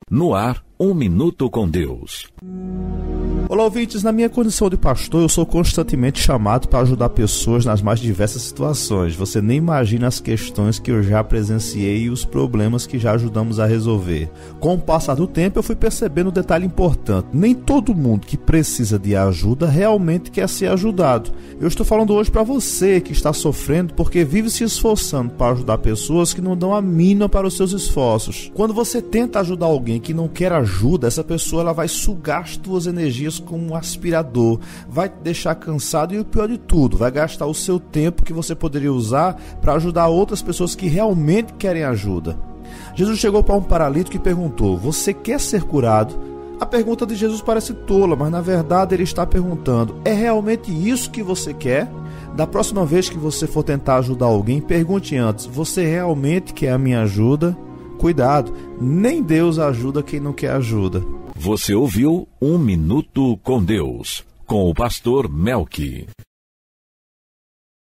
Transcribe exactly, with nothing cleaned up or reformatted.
No ar, Um Minuto com Deus. Olá, ouvintes. Na minha condição de pastor, eu sou constantemente chamado para ajudar pessoas nas mais diversas situações. Você nem imagina as questões que eu já presenciei e os problemas que já ajudamos a resolver. Com o passar do tempo, eu fui percebendo um detalhe importante. Nem todo mundo que precisa de ajuda realmente quer ser ajudado. Eu estou falando hoje para você que está sofrendo porque vive se esforçando para ajudar pessoas que não dão a mínima para os seus esforços. Quando você tenta ajudar alguém que não quer ajuda, essa pessoa ela vai sugar as tuas energias como um aspirador, vai te deixar cansado e o pior de tudo, vai gastar o seu tempo que você poderia usar para ajudar outras pessoas que realmente querem ajuda. Jesus chegou para um paralítico e perguntou: você quer ser curado? A pergunta de Jesus parece tola, mas na verdade ele está perguntando: é realmente isso que você quer? Da próxima vez que você for tentar ajudar alguém, pergunte antes: você realmente quer a minha ajuda? Cuidado, nem Deus ajuda quem não quer ajuda. Você ouviu Um Minuto com Deus, com o pastor Melqui.